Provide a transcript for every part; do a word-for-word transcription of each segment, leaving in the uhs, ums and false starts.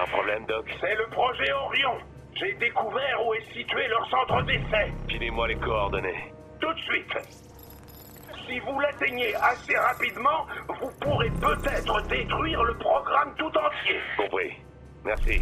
Un problème, Doc? C'est le projet Orion. J'ai découvert où est situé leur centre d'essai. Filez-moi les coordonnées. Tout de suite. Si vous l'atteignez assez rapidement, vous pourrez peut-être détruire le programme tout entier. Compris. Merci.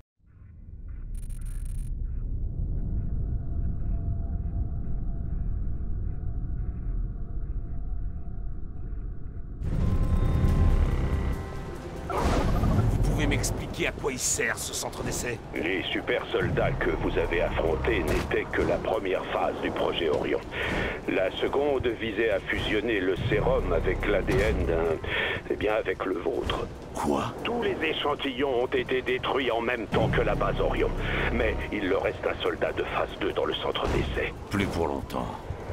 Vous pouvez m'expliquer à quoi il sert, ce centre d'essai? Les super soldats que vous avez affrontés n'étaient que la première phase du projet Orion. La seconde visait à fusionner le sérum avec l'A D N d'un... eh bien, avec le vôtre. Quoi? Tous les échantillons ont été détruits en même temps que la base Orion. Mais il leur reste un soldat de phase deux dans le centre d'essai. Plus pour longtemps.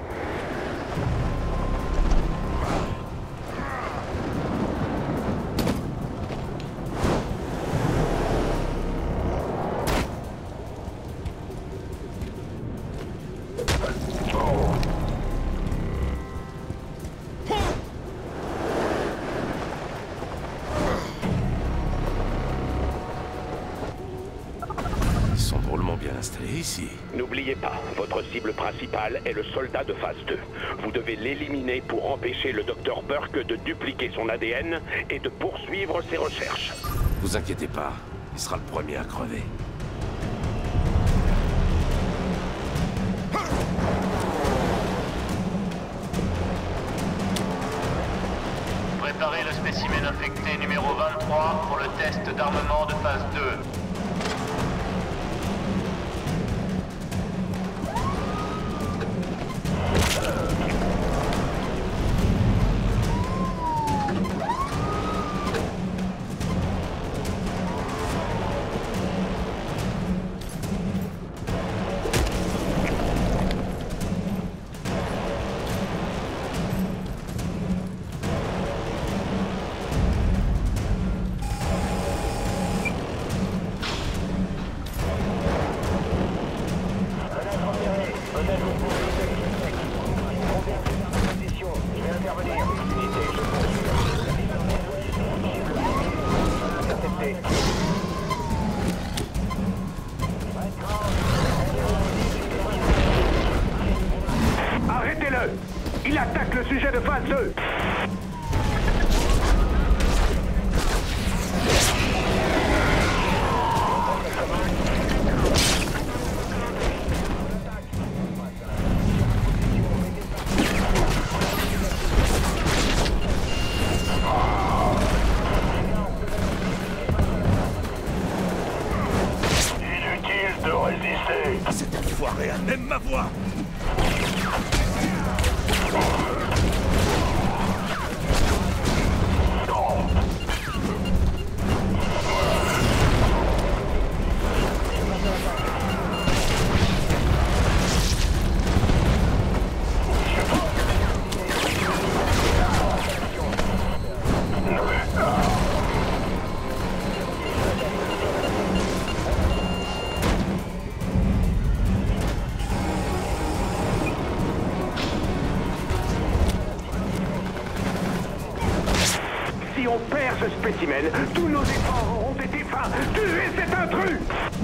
Ici. N'oubliez pas, votre cible principale est le soldat de phase deux. Vous devez l'éliminer pour empêcher le docteur Burke de dupliquer son A D N et de poursuivre ses recherches. Vous inquiétez pas, il sera le premier à crever. Préparez le spécimen infecté numéro vingt-trois pour le test d'armement de phase deux. Arrêtez-le! Il attaque le sujet de phase deux! Inutile de résister! Cet enfoiré a même ma voix! Si on perd ce spécimen, tous nos efforts auront été vains. Tuez cet intrus!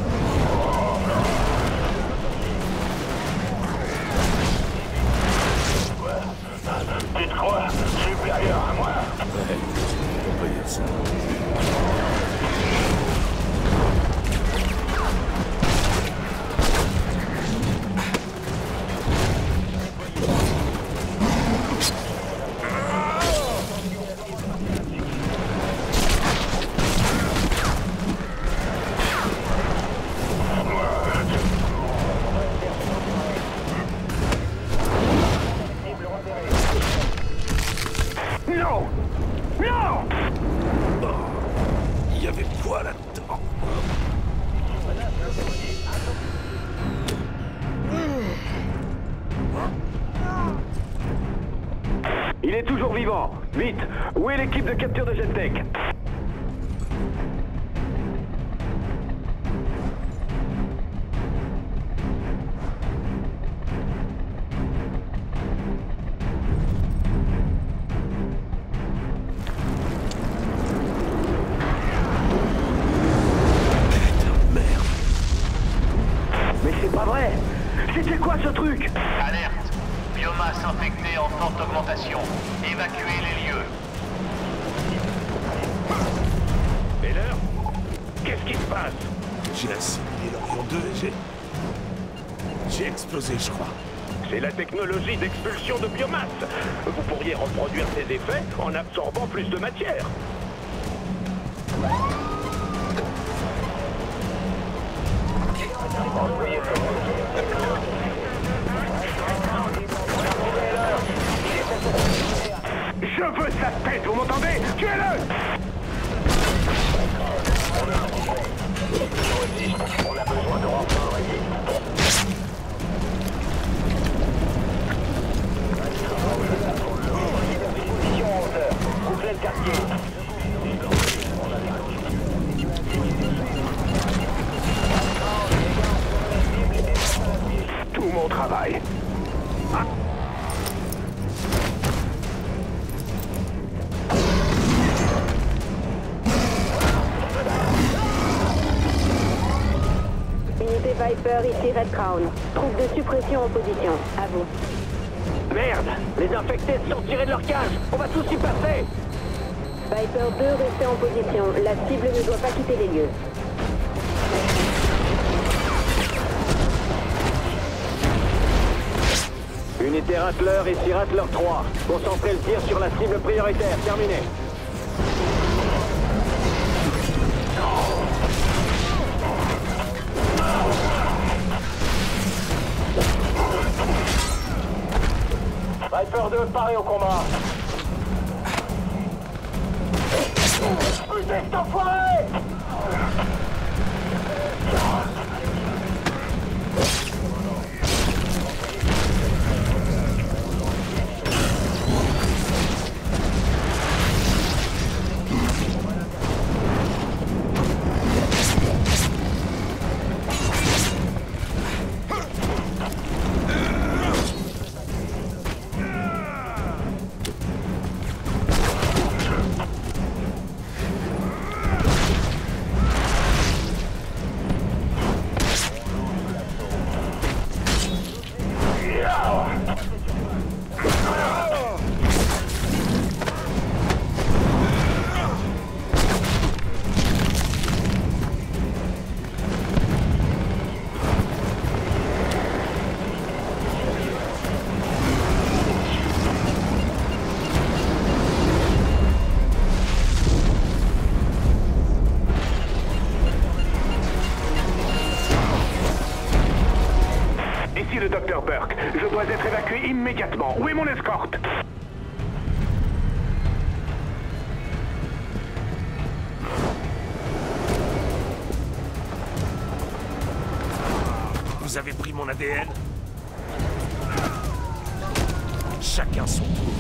Tu te crois supérieur à moi? Ouais, on peut dire ça. Non! Non! Il y avait quoi là-dedans? Il est toujours vivant. Vite, où est l'équipe de capture de Gentek? d'expérimentation. Évacuez les lieux. Et l'heure? Qu'est-ce qui se passe? J'ai assimilé l'Orion deux et j'ai... J'ai explosé, je crois. C'est la technologie d'expulsion de biomasse. Vous pourriez reproduire ces effets en absorbant plus de matière. Je veux sa tête, vous m'entendez? Tuez-le! On a besoin de renforts. Position en hauteur. Couplez le quartier. Tout mon travail. Ah. Unité Viper, ici Red Crown. Troupe de suppression en position. À vous. Merde! Les infectés se sont tirés de leur cage! On va tous y passer! Viper deux, restez en position. La cible ne doit pas quitter les lieux. Unité Rattler, ici Rattler trois. Concentrez le tir sur la cible prioritaire. Terminé. Viper deux, paré au combat. Putain, cet enfoiré! Le docteur Burke, je dois être évacué immédiatement. Où est mon escorte? Vous avez pris mon A D N? Chacun son tour.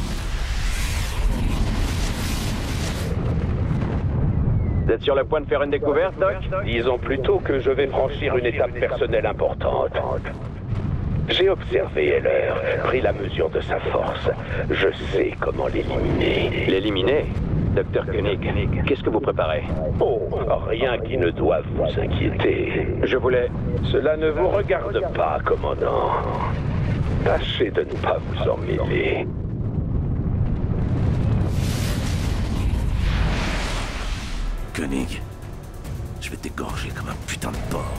Vous êtes sur le point de faire une découverte, Doc? Disons plutôt que je vais franchir une étape personnelle importante. J'ai observé Heller, pris la mesure de sa force. Je sais comment l'éliminer. L'éliminer? Docteur Koenig, qu'est-ce que vous préparez? Oh, rien qui ne doive vous inquiéter. Je voulais... Cela ne vous regarde pas, commandant. Tâchez de ne pas vous en mêler. Koenig, je vais t'égorger comme un putain de porc.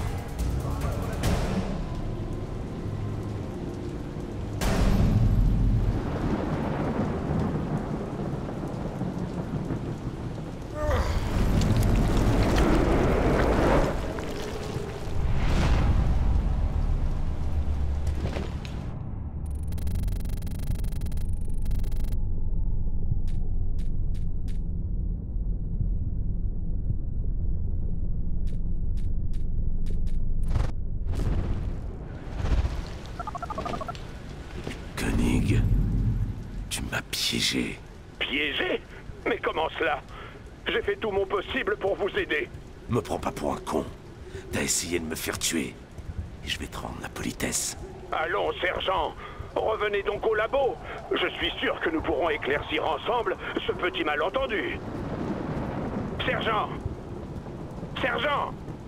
Tu m'as piégé. Piégé? Mais comment cela? J'ai fait tout mon possible pour vous aider. Me prends pas pour un con. T'as essayé de me faire tuer. Et je vais te rendre la politesse. Allons, sergent. Revenez donc au labo. Je suis sûr que nous pourrons éclaircir ensemble ce petit malentendu. Sergent! Sergent!